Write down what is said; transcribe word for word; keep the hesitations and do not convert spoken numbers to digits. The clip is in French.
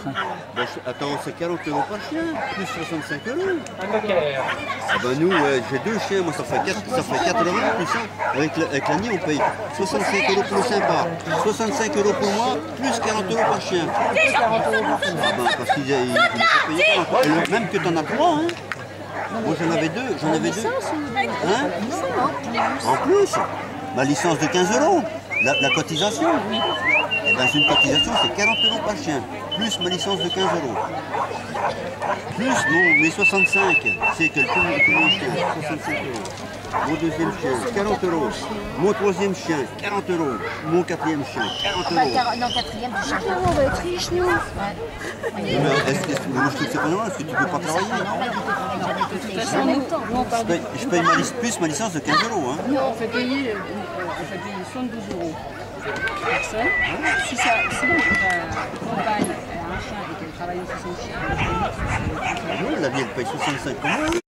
Ben, je- attends, c'est quarante euros par chien, plus soixante-cinq euros. Ok. Ah ben nous, ouais, j'ai deux chiens, moi ça fait quatre, ça fait quatre euros plus ça. Avec, la- avec l'année, on paye soixante-cinq euros pour le sympa, soixante-cinq euros pour moi, plus quarante euros par chien. Ah ben, parce qu'ils ils, ils ont payé quarante euros. Et le- même que tu en as trois, hein. Moi j'en avais deux, j'en avais deux. Hein? En plus, ma licence de quinze euros, la, la cotisation. Eh ben, une cotisation, c'est quarante euros par chien, plus ma licence de quinze euros. Plus mon, mes soixante-cinq, c'est que tous mes tous mes chiens, soixante-cinq euros. Mon deuxième chien, quarante euros. Mon troisième chien, quarante euros. Mon quatrième chien, quarante euros. Non, quatrième, du chien. On va être riche, nous. Mais est-ce que moi, je te sais pas non, est-ce que tu peux pas travailler? En même temps. Je paye, je paye ma, lic- plus ma licence de quinze euros. Hein. Nous, on fait payer, euh, on fait payer soixante-douze euros par personne. Si, ça, si notre compagne a un chien et qu'elle travaille aussi son chien, Non, la vie, elle paye soixante-cinq pour moi.